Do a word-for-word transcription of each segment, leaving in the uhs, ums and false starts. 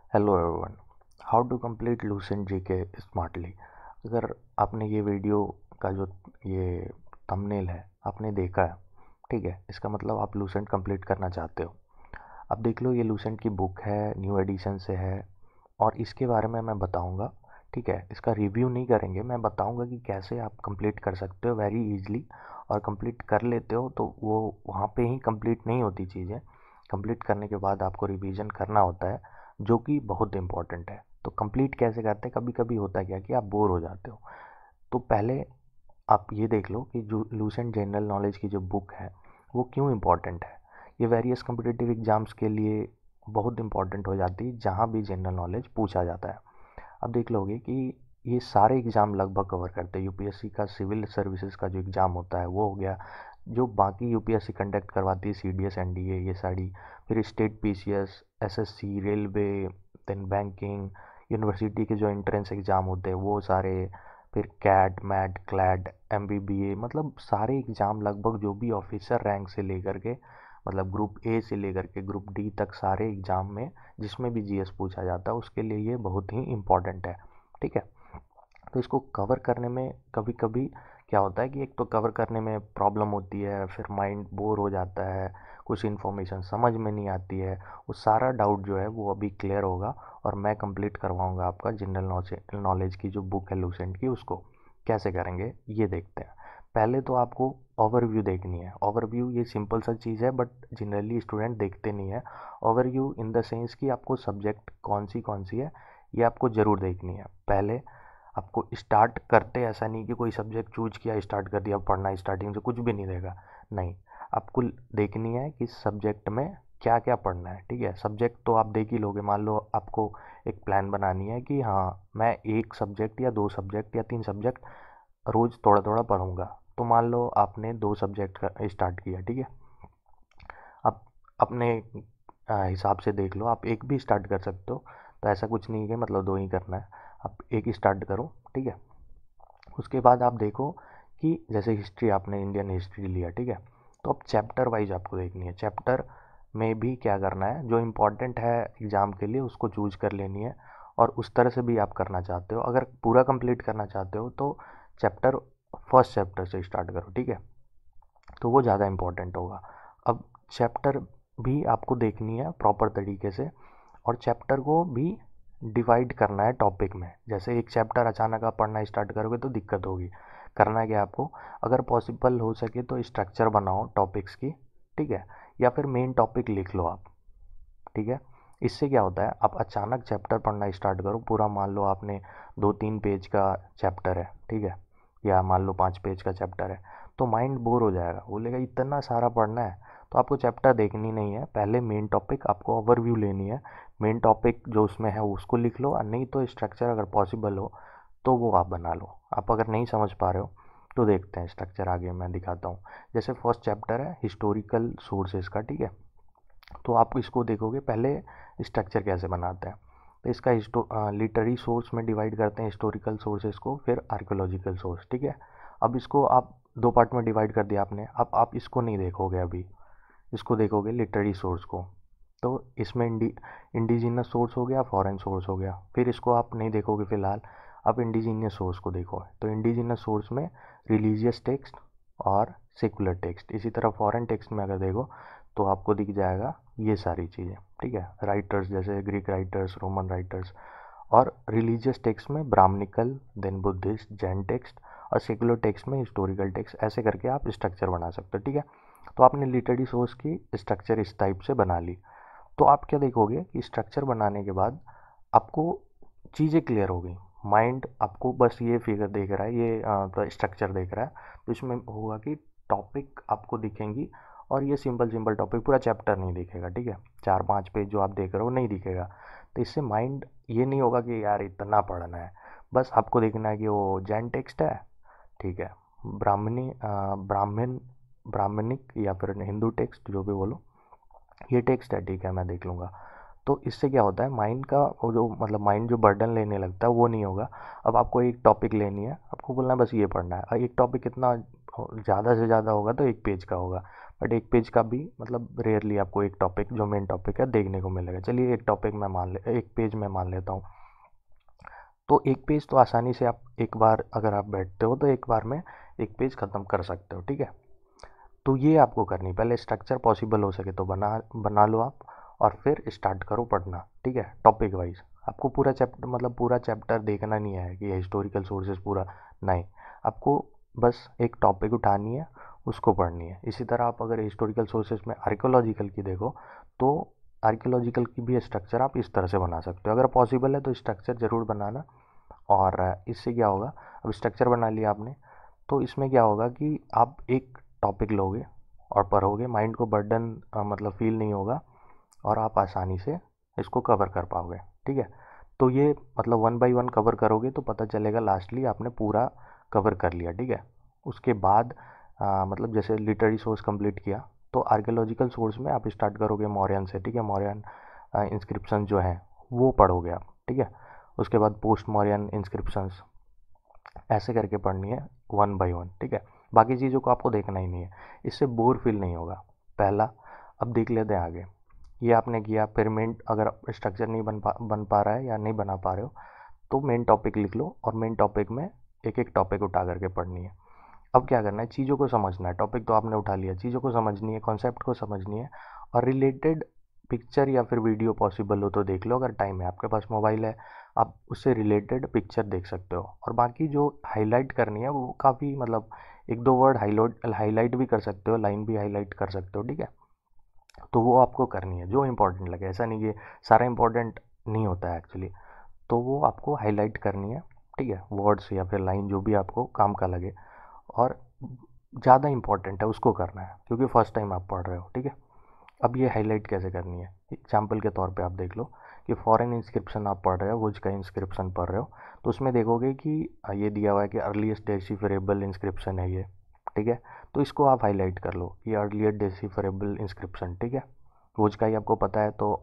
Hello everyone, how to complete Lucent GK smartly. अगर आपने ये वीडियो का जो ये थंबनेल है आपने देखा है, ठीक है, इसका मतलब आप लूसेंट कंप्लीट करना चाहते हो। अब देख लो, ये लूसेंट की बुक है, न्यू एडिशन से है और इसके बारे में मैं बताऊंगा। ठीक है, इसका रिव्यू नहीं करेंगे, मैं बताऊंगा कि कैसे आप कंप्लीट कर सकते हो वेरी इजीली। और कंप्लीट कर लेते हो तो वो वहाँ पे ही कंप्लीट नहीं होती चीज़ें, कंप्लीट करने के बाद आपको रिवीजन करना होता है, जो कि बहुत इंपॉर्टेंट है। तो कंप्लीट कैसे करते हैं, कभी कभी होता है क्या कि आप बोर हो जाते हो। तो पहले आप ये देख लो कि जो लूसेंट जनरल नॉलेज की जो बुक है वो क्यों इम्पॉर्टेंट है। ये वेरियस कम्पिटिटिव एग्जाम्स के लिए बहुत इंपॉर्टेंट हो जाती है, जहाँ भी जनरल नॉलेज पूछा जाता है। अब देख लोगे कि ये सारे एग्ज़ाम लगभग कवर करते हैं। यूपीएससी का सिविल सर्विसेज का जो एग्ज़ाम होता है वो हो गया, जो बाकी यूपीएससी कंडक्ट करवाती है, सीडीएस एनडीए ये सारी, फिर state PCS, SSC, railway, then banking, university के जो एंट्रेंस एग्ज़ाम होते हैं वो सारे, फिर कैट मैट क्लैट एमबीबीए, मतलब सारे एग्ज़ाम लगभग जो भी ऑफिसर रैंक से लेकर के, मतलब ग्रुप ए से लेकर के ग्रुप डी तक सारे एग्ज़ाम में जिसमें भी जीएस पूछा जाता है उसके लिए ये बहुत ही इम्पॉर्टेंट है। ठीक है, तो इसको कवर करने में कभी कभी क्या होता है कि एक तो कवर करने में प्रॉब्लम होती है, फिर माइंड बोर हो जाता है, कुछ इन्फॉर्मेशन समझ में नहीं आती है। वो सारा डाउट जो है वो अभी क्लियर होगा और मैं कंप्लीट करवाऊंगा आपका जनरल नॉलेज की जो बुक है लूसेंट की, उसको कैसे करेंगे ये देखते हैं। पहले तो आपको ओवरव्यू देखनी है। ओवरव्यू ये सिंपल सा चीज़ है बट जनरली स्टूडेंट देखते नहीं है। ओवरव्यू इन द सेंस कि आपको सब्जेक्ट कौन सी कौन सी है ये आपको ज़रूर देखनी है। पहले आपको स्टार्ट करते ऐसा नहीं कि कोई सब्जेक्ट चूज किया स्टार्ट कर दिया पढ़ना, स्टार्टिंग से कुछ भी नहीं देगा, नहीं। आपको देखनी है कि सब्जेक्ट में क्या क्या पढ़ना है। ठीक है, सब्जेक्ट तो आप देख ही लोगे। मान लो आपको एक प्लान बनानी है कि हाँ मैं एक सब्जेक्ट या दो सब्जेक्ट या तीन सब्जेक्ट रोज़ थोड़ा थोड़ा पढ़ूंगा। तो मान लो आपने दो सब्जेक्ट का स्टार्ट किया, ठीक है। आप अपने अ, हिसाब से देख लो, आप एक भी स्टार्ट कर सकते हो। तो ऐसा कुछ नहीं है कि मतलब दो ही करना है, आप एक ही स्टार्ट करो। ठीक है, उसके बाद आप देखो कि जैसे हिस्ट्री, आपने इंडियन हिस्ट्री लिया, ठीक है, तो अब चैप्टर वाइज आपको देखनी है। चैप्टर में भी क्या करना है, जो इम्पोर्टेंट है एग्ज़ाम के लिए उसको चूज कर लेनी है। और उस तरह से भी आप करना चाहते हो, अगर पूरा कंप्लीट करना चाहते हो तो चैप्टर फर्स्ट चैप्टर से स्टार्ट करो। ठीक है, तो वो ज़्यादा इम्पोर्टेंट होगा। अब चैप्टर भी आपको देखनी है प्रॉपर तरीके से, और चैप्टर को भी डिवाइड करना है टॉपिक में। जैसे एक चैप्टर अचानक आप पढ़ना स्टार्ट करोगे तो दिक्कत होगी। करना है क्या आपको, अगर पॉसिबल हो सके तो स्ट्रक्चर बनाओ टॉपिक्स की, ठीक है, या फिर मेन टॉपिक लिख लो आप। ठीक है, इससे क्या होता है, आप अचानक चैप्टर पढ़ना स्टार्ट करो पूरा, मान लो आपने दो तीन पेज का चैप्टर है, ठीक है, या मान लो पाँच पेज का चैप्टर है, तो माइंड बोर हो जाएगा, बोलेगा इतना सारा पढ़ना है। तो आपको चैप्टर देखनी नहीं है, पहले मेन टॉपिक आपको ओवरव्यू लेनी है। मेन टॉपिक जो उसमें है उसको लिख लो, और नहीं तो स्ट्रक्चर अगर पॉसिबल हो तो वो आप बना लो। आप अगर नहीं समझ पा रहे हो तो देखते हैं स्ट्रक्चर, आगे मैं दिखाता हूँ। जैसे फर्स्ट चैप्टर है हिस्टोरिकल सोर्सेज का, ठीक है, तो आप इसको देखोगे पहले स्ट्रक्चर कैसे बनाते हैं। तो इसका हिस्टो लिटरेरी सोर्स में डिवाइड करते हैं हिस्टोरिकल सोर्सेज को, फिर आर्कियोलॉजिकल सोर्स, ठीक है। अब इसको आप दो पार्ट में डिवाइड कर दिया आपने, अब आप इसको नहीं देखोगे, अभी इसको देखोगे लिटरेरी सोर्स को। तो इसमें इंडी इंडिजीनियस सोर्स हो गया, फॉरेन सोर्स हो गया, फिर इसको आप नहीं देखोगे फिलहाल। अब इंडिजीनियस सोर्स को देखो, तो इंडिजीनियस सोर्स में रिलीजियस टेक्स्ट और सेकुलर टेक्स्ट। इसी तरह फॉरेन टेक्स्ट में अगर देखो तो आपको दिख जाएगा ये सारी चीज़ें, ठीक है, राइटर्स जैसे ग्रीक राइटर्स, रोमन राइटर्स। और रिलीजियस टेक्स्ट में Brahmanical, then Buddhist, Jain text, और सेकुलर टेक्स्ट में हिस्टोरिकल टेक्स्ट। ऐसे करके आप स्ट्रक्चर बना सकते हो, ठीक है। तो आपने लिटरेरी सोर्स की स्ट्रक्चर इस टाइप से बना ली। तो आप क्या देखोगे कि स्ट्रक्चर बनाने के बाद आपको चीज़ें क्लियर हो गई। माइंड आपको बस ये फिगर देख रहा है, ये स्ट्रक्चर देख रहा है, तो इसमें होगा कि टॉपिक आपको दिखेंगी, और ये सिंपल सिंपल टॉपिक, पूरा चैप्टर नहीं दिखेगा, ठीक है, चार पांच पेज जो आप देख रहे हो नहीं दिखेगा। तो इससे माइंड ये नहीं होगा कि यार इतना पढ़ना है। बस आपको देखना है कि वो जैन टेक्स्ट है, ठीक है, ब्राह्मणी ब्राह्मण ब्राह्मणिक या फिर हिंदू टेक्स्ट जो भी बोलो, ये टेक्स्ट है, ठीक है, मैं देख लूँगा। तो इससे क्या होता है, माइंड का वो जो मतलब माइंड जो बर्डन लेने लगता है वो नहीं होगा। अब आपको एक टॉपिक लेनी है, आपको बोलना है बस ये पढ़ना है, और एक टॉपिक कितना ज़्यादा से ज़्यादा होगा तो एक पेज का होगा, बट एक पेज का भी मतलब रेयरली आपको एक टॉपिक जो मेन टॉपिक है देखने को मिलेगा। चलिए एक टॉपिक मैं मान ले एक पेज में मान लेता हूँ। तो एक पेज तो आसानी से आप एक बार अगर आप बैठते हो तो एक बार में एक पेज ख़त्म कर सकते हो, ठीक है। तो ये आपको करनी, पहले स्ट्रक्चर पॉसिबल हो सके तो बना बना लो आप, और फिर स्टार्ट करो पढ़ना, ठीक है, टॉपिक वाइज। आपको पूरा चैप्टर मतलब पूरा चैप्टर देखना नहीं है कि हिस्टोरिकल सोर्सेज पूरा, नहीं, आपको बस एक टॉपिक उठानी है, उसको पढ़नी है। इसी तरह आप अगर हिस्टोरिकल सोर्सेज में आर्कियोलॉजिकल की देखो तो आर्कियोलॉजिकल की भी स्ट्रक्चर आप इस तरह से बना सकते हो। अगर पॉसिबल है तो स्ट्रक्चर ज़रूर बनाना। और इससे क्या होगा, अब स्ट्रक्चर बना लिया आपने, तो इसमें क्या होगा कि आप एक टॉपिक लोगे और पढ़ोगे, माइंड को बर्डन मतलब फील नहीं होगा, और आप आसानी से इसको कवर कर पाओगे, ठीक है। तो ये मतलब वन बाय वन कवर करोगे तो पता चलेगा लास्टली आपने पूरा कवर कर लिया, ठीक है। उसके बाद आ, मतलब जैसे लिटरेरी सोर्स कंप्लीट किया, तो आर्कियोलॉजिकल सोर्स में आप स्टार्ट करोगे मौर्यन से, ठीक है। मौर्यन इंस्क्रिप्शन जो है वो पढ़ोगे आप, ठीक है। उसके बाद पोस्ट मौर्यन इंस्क्रिप्शंस, ऐसे करके पढ़नी है वन बाय वन, ठीक है। बाकी चीज़ों को आपको देखना ही नहीं है, इससे बोर फील नहीं होगा। पहला, अब देख लेते हैं आगे। ये आपने किया, फिर मेन अगर स्ट्रक्चर नहीं बन पा बन पा रहा है या नहीं बना पा रहे हो तो मेन टॉपिक लिख लो, और मेन टॉपिक में एक एक टॉपिक उठा करके पढ़नी है। अब क्या करना है, चीज़ों को समझना है। टॉपिक तो आपने उठा लिया, चीज़ों को समझनी है, कॉन्सेप्ट को समझनी है, और रिलेटेड पिक्चर या फिर वीडियो पॉसिबल हो तो देख लो। अगर टाइम है, आपके पास मोबाइल है, आप उससे रिलेटेड पिक्चर देख सकते हो। और बाकी जो हाईलाइट करनी है वो काफ़ी मतलब एक दो वर्ड हाईलाइट हाईलाइट भी कर सकते हो, लाइन भी हाईलाइट कर सकते हो, ठीक है। तो वो आपको करनी है जो इंपॉर्टेंट लगे, ऐसा नहीं कि सारा इंपॉर्टेंट नहीं होता है एक्चुअली। तो वो आपको हाईलाइट करनी है, ठीक है, वर्ड्स या फिर लाइन जो भी आपको काम का लगे, और ज़्यादा इंपॉर्टेंट है उसको करना है क्योंकि फर्स्ट टाइम आप पढ़ रहे हो, ठीक है। अब ये हाईलाइट कैसे करनी है, एग्जाम्पल के तौर पे आप देख लो कि फॉरेन इंस्क्रिप्शन आप पढ़ रहे हो, वुज का इंस्क्रिप्शन पढ़ रहे हो, तो उसमें देखोगे कि ये दिया हुआ है कि अर्लीस्ट डेसिफरेबल इंस्क्रिप्शन है ये, ठीक है। तो इसको आप हाईलाइट कर लो कि अर्लीस्ट डेसिफरेबल इंस्क्रिप्शन, ठीक है। वुज का ही आपको पता है, तो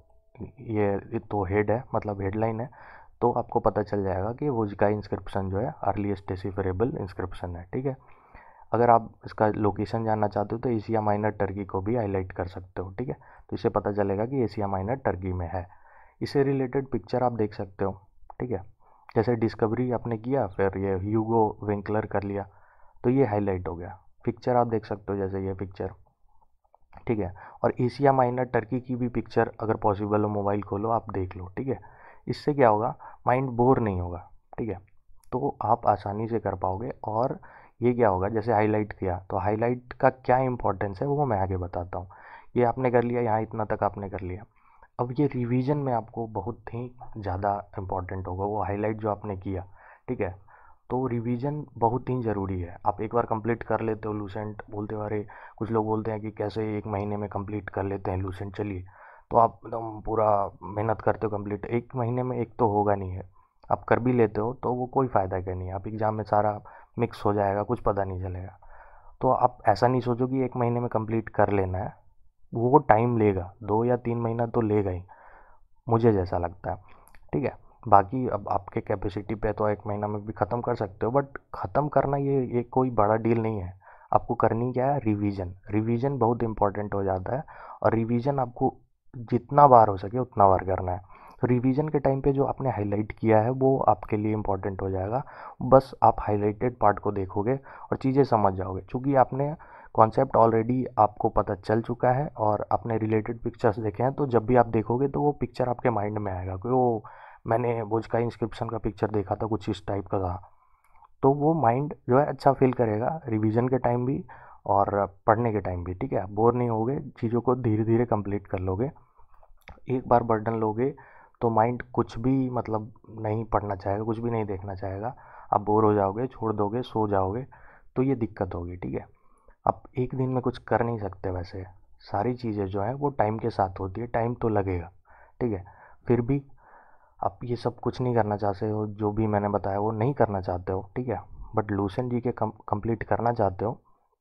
ये तो हेड है मतलब हेडलाइन है, तो आपको पता चल जाएगा कि वुज का इंस्क्रिप्शन जो है अर्लीस्ट डेसिफरेबल इंस्क्रिप्शन है, ठीक है। अगर आप इसका लोकेशन जानना चाहते हो तो एशिया माइनर टर्की को भी हाईलाइट कर सकते हो, ठीक है। तो इससे पता चलेगा कि एशिया माइनर टर्की में है। इससे रिलेटेड पिक्चर आप देख सकते हो, ठीक है। जैसे डिस्कवरी आपने किया, फिर ये ह्यूगो विंकलर कर लिया, तो ये हाईलाइट हो गया। पिक्चर आप देख सकते हो, जैसे ये पिक्चर, ठीक है। और एशिया माइनर टर्की की भी पिक्चर अगर पॉसिबल हो मोबाइल खोलो आप देख लो, ठीक है। इससे क्या होगा, माइंड बोर नहीं होगा, ठीक है। तो आप आसानी से कर पाओगे। और ये क्या होगा, जैसे हाईलाइट किया तो हाईलाइट का क्या इंपॉर्टेंस है वो मैं आगे बताता हूँ। ये आपने कर लिया, यहाँ इतना तक आपने कर लिया। अब ये रिवीजन में आपको बहुत ही ज़्यादा इम्पोर्टेंट होगा वो हाईलाइट जो आपने किया, ठीक है। तो रिवीजन बहुत ही ज़रूरी है। आप एक बार कंप्लीट कर लेते हो लूसेंट, बोलते हो अरे, कुछ लोग बोलते हैं कि कैसे एक महीने में कंप्लीट कर लेते हैं लूसेंट, चलिए, तो आप एकदम पूरा मेहनत करते हो कंप्लीट एक महीने में, एक तो होगा नहीं है। आप कर भी लेते हो तो वो कोई फ़ायदा का नहीं है, आप एग्ज़ाम में सारा मिक्स हो जाएगा, कुछ पता नहीं चलेगा। तो आप ऐसा नहीं सोचो कि एक महीने में कंप्लीट कर लेना है, वो टाइम लेगा, दो या तीन महीना तो लेगा ही, मुझे जैसा लगता है, ठीक है। बाकी अब आपके कैपेसिटी पे तो एक महीना में भी ख़त्म कर सकते हो, बट ख़त्म करना ये ये कोई बड़ा डील नहीं है। आपको करनी क्या है, रिवीजन। रिवीजन बहुत इंपॉर्टेंट हो जाता है, और रिवीजन आपको जितना बार हो सके उतना बार करना है। तो रिवीजन के टाइम पे जो आपने हाईलाइट किया है वो आपके लिए इंपॉर्टेंट हो जाएगा। बस आप हाईलाइटेड पार्ट को देखोगे और चीज़ें समझ जाओगे, क्योंकि आपने कॉन्सेप्ट ऑलरेडी आपको पता चल चुका है और आपने रिलेटेड पिक्चर्स देखे हैं। तो जब भी आप देखोगे तो वो पिक्चर आपके माइंड में आएगा कि वो मैंने बुर्ज का इंस्क्रिप्शन का पिक्चर देखा था, कुछ इस टाइप का था। तो वो माइंड जो है अच्छा फील करेगा रिवीजन के टाइम भी और पढ़ने के टाइम भी, ठीक है। आप बोर नहीं होगे, चीज़ों को धीरे धीरे कंप्लीट कर लोगे। एक बार बर्डन लोगे तो माइंड कुछ भी मतलब नहीं पढ़ना चाहेगा, कुछ भी नहीं देखना चाहेगा। आप बोर हो जाओगे, छोड़ दोगे, सो जाओगे, तो ये दिक्कत होगी, ठीक है। आप एक दिन में कुछ कर नहीं सकते, वैसे सारी चीज़ें जो हैं वो टाइम के साथ होती है, टाइम तो लगेगा, ठीक है। फिर भी आप ये सब कुछ नहीं करना चाहते हो, जो भी मैंने बताया वो नहीं करना चाहते हो, ठीक है, बट लूसेंट जी के कंप्लीट करना चाहते हो,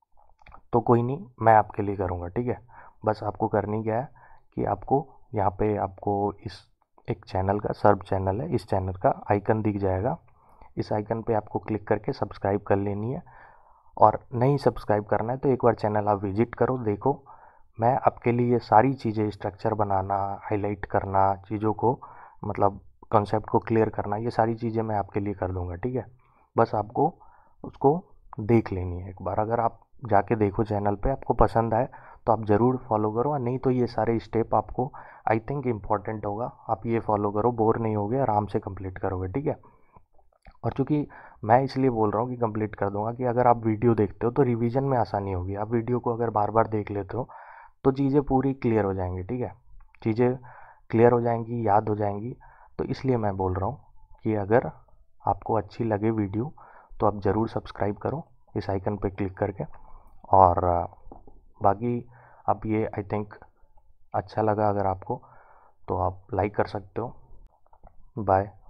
तो कोई नहीं, मैं आपके लिए करूँगा, ठीक है। बस आपको करनी क्या है कि आपको यहाँ पे आपको इस एक चैनल का सर्व चैनल है, इस चैनल का आइकन दिख जाएगा, इस आइकन पे आपको क्लिक करके सब्सक्राइब कर लेनी है। और नहीं सब्सक्राइब करना है तो एक बार चैनल आप विजिट करो, देखो। मैं आपके लिए ये सारी चीज़ें, स्ट्रक्चर बनाना, हाईलाइट करना, चीज़ों को मतलब कॉन्सेप्ट को क्लियर करना, ये सारी चीज़ें मैं आपके लिए कर दूंगा, ठीक है। बस आपको उसको देख लेनी है एक बार। अगर आप जाके देखो चैनल पे, आपको पसंद आए तो आप ज़रूर फॉलो करो, और नहीं तो ये सारे स्टेप आपको आई थिंक इम्पॉर्टेंट होगा, आप ये फॉलो करो, बोर नहीं होगे, आराम से कंप्लीट करोगे, ठीक है। और चूँकि मैं इसलिए बोल रहा हूँ कि कंप्लीट कर दूंगा कि अगर आप वीडियो देखते हो तो रिवीजन में आसानी होगी। आप वीडियो को अगर बार बार देख लेते हो तो चीज़ें पूरी क्लियर हो जाएंगी, ठीक है। चीज़ें क्लियर हो जाएंगी, याद हो जाएंगी। तो इसलिए मैं बोल रहा हूँ कि अगर आपको अच्छी लगे वीडियो तो आप ज़रूर सब्सक्राइब करो इस आइकन पे क्लिक करके। और अ, बाकी आप ये आई थिंक अच्छा लगा अगर आपको, तो आप लाइक कर सकते हो। बाय।